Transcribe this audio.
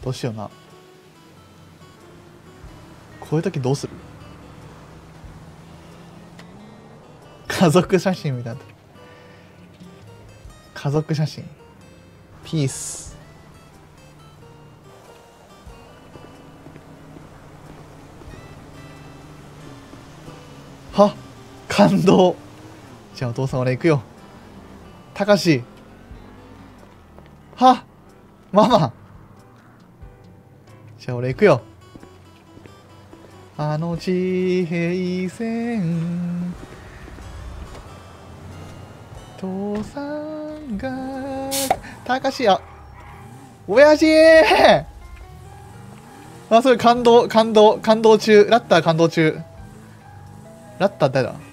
どうしような。こういう時どうする？家族写真みたいな。家族写真。ピース。はっ、感動。じゃあお父さん俺行くよ。たかし。はっ、ママ。じゃあ俺行くよ。あの地平線。父さんが。たかし、あ、親父。あ、それ感動中。ラッター感動中。ラッター誰だ？